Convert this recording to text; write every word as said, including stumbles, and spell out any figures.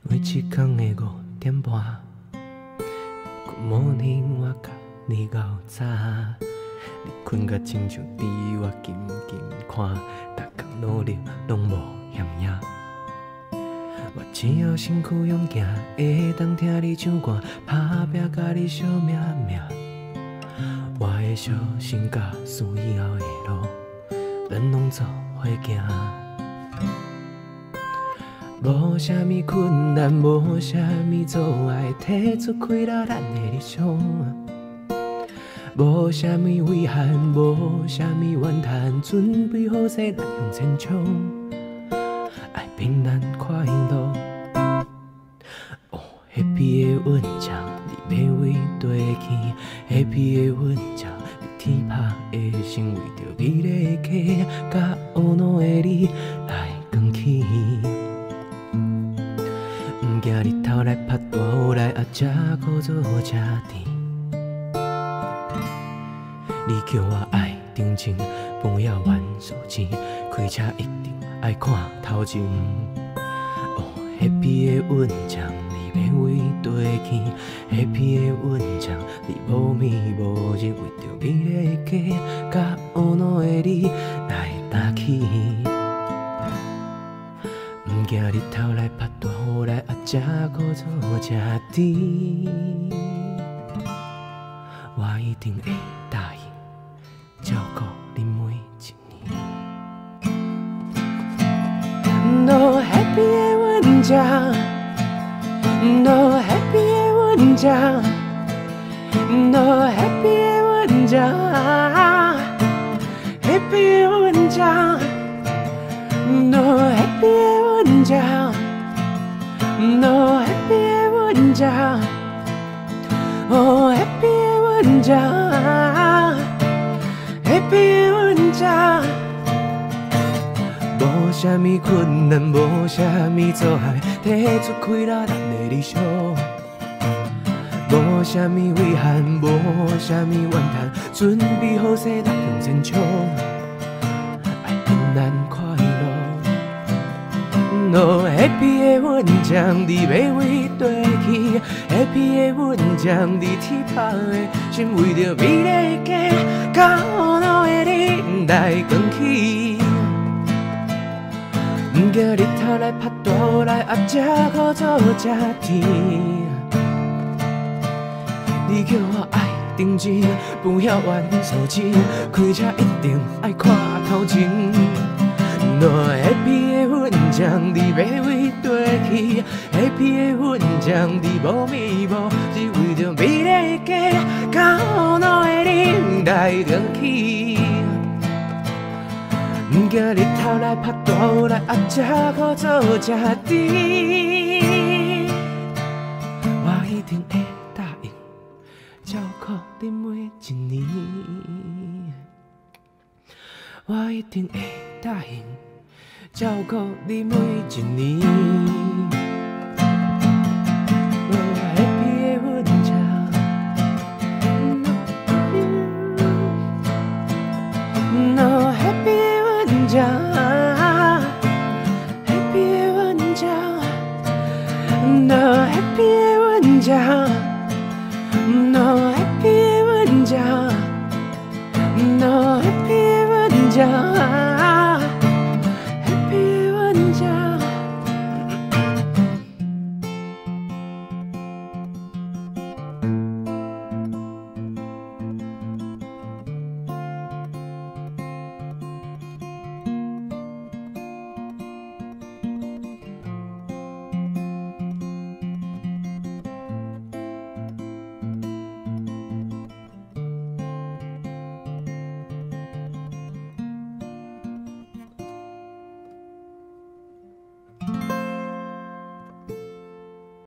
每一天的五点半 ，Good morning， 我甲你熬早。你困甲亲像猪，我紧紧看，逐工努力拢无嫌影。我只要身躯勇敢，会当听你唱歌，打拼甲你相命命。我的小心甲事以后的路，咱拢做伙行。 无啥物困难，无啥物阻碍，提出开了咱的理想。无啥物遗憾，无啥物怨叹，准备好势，咱向前冲。爱平安快乐，哦，Happy 的稳将，你要为地去 ，Happy 的稳将，你天拍的心，为着美丽的家，甲婀娜的你来扛起。 毋惊日头来晒大雨来压这苦做这甜，你叫我爱认真，不要玩手机，开车一定爱看头前。哦，Happy 的稳将，你要为地去 ，Happy 的稳将，你无眠无日，为着美丽的家，甲婀娜的你来担起。 毋惊日头来晒大雨来压这苦做这甜，我一定会答应照顾你每一年。No happy 的稳将 ，No happy 的稳将 ，No happy 的稳将 ，Happy 的稳将 ，No happy 的。 稳将 ，No happy 的稳将，哦 happy 的稳将 ，happy 的稳将。无啥物困难，无啥物阻碍，提出开了咱的理想。无啥物遗憾，无啥物怨叹，准备好势，咱向前冲。爱平安快乐。 No happy 的稳将，你要为地去 ；Happy 的稳将，你天拍的心，为着美丽的家，甲婀娜的你来扛起。毋惊日头来晒大雨来压这苦做这甜，你叫我爱认真，不要玩手机，开车一定爱看头前。 No happy 的稳将，你要为地去 ；Happy 的稳将，你无眠无日，为着美丽的家，甲婀娜的你来扛起。毋惊日头来晒大雨来压这苦做这甜，我一定会答应照顾你每一年，我一定会答应。 照顾你每一年。No happy 的稳将 ，No happy 的稳将 ，Happy 的稳将 ，No happy 的稳将 ，No happy 的稳将 ，No happy 的稳将。 家。